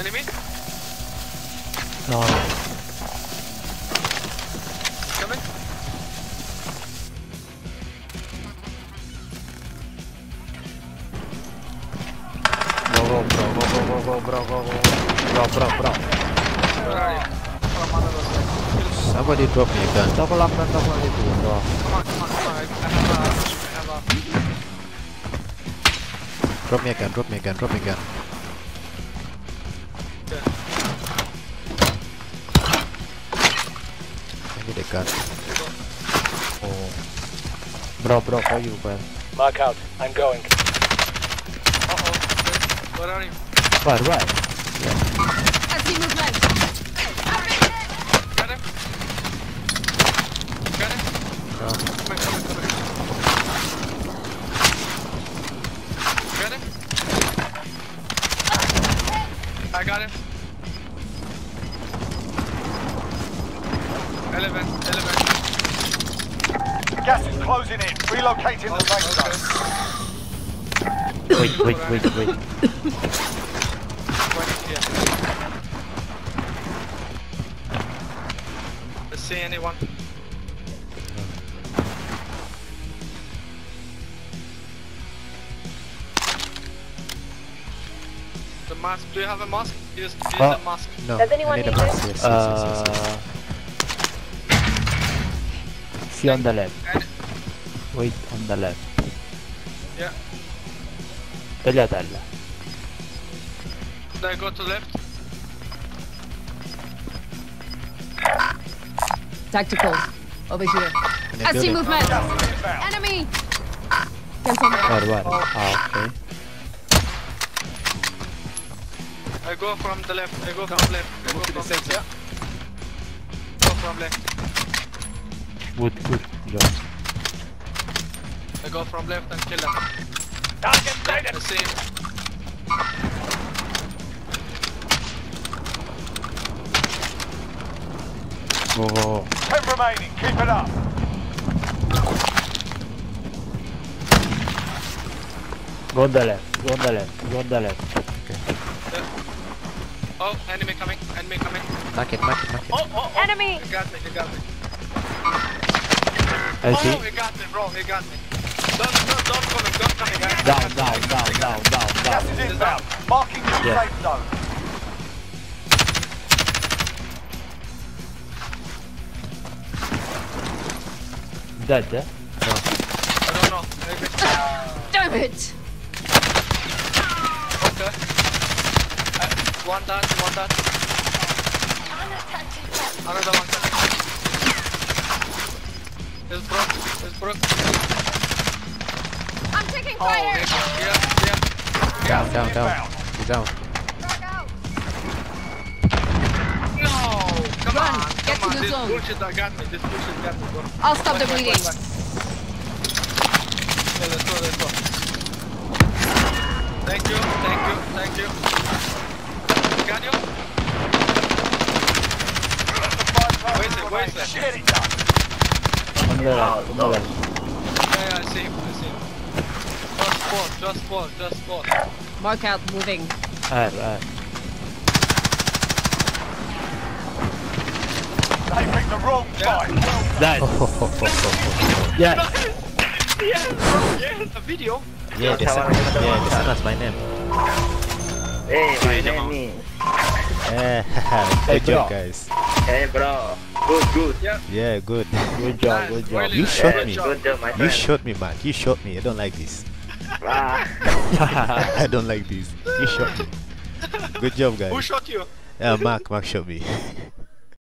Enemy? No. Coming? Bro. Where are you? Oh, mother was there. Somebody drop me a gun. Toko lang itu, bro. Come on. I have a... Drop me a gun. Okay. I need a gun. Oh. Bro, for you, man. Mark out. I'm going. Uh-oh. Where are you? Right. I see movement. Got him? Got him? No. Come in. Got him? I got him. 11. Gas is closing in. Relocating the safe zone. Wait. 20 here. Let's see anyone. The mask. Do you have a mask? Use the mask. No. Does anyone I need a need mask. this? Yes. See on the left. And, Wait, on the left. yeah. Tella. Then go to left. Tactical. Over here. In a I see building. movement. Gas is inbound. Enemy. Cancel me. Where? Okay. I go from the left. I go from left. Yeah. Go from left. Good. Go. I go from left and kill him. Target sighted. I see him. Go. 10 remaining. Keep it up. Go on the left. Oh, enemy coming. Mark it. Oh. Enemy. He got me. I see. Oh, he got me, bro. Don't coming. Down. Gas is inbound. Marking new Yeah. safe zone. Dead, eh? I don't know. Maybe. Damn it. Okay. One dot. Another one coming. It's broke. I'm taking Oh, fire. yeah. Down. Inbound. You're down. No! Come Run, on. get to the This zone. bullshit got me. Bro. I'll stop the Back. bleeding. Yeah, let's go. Thank you. Got you? Where is it? Get it done. On the left. Yeah, I see him. Just four. Mark out. Moving. Right. They picked the wrong fight. Dead. Yeah. Yeah, a video. Yeah, they sent us my name. Hey, my name is. Good bro. job, guys. Hey, bro. Good. Yeah, good. Good job. Really You nice. shot Hey, me. good job, my You friend. shot me, Mark. You shot me. I don't like this. Ah, I don't like this. You shot me. Good job, Who guys. shot you? Mark shot me.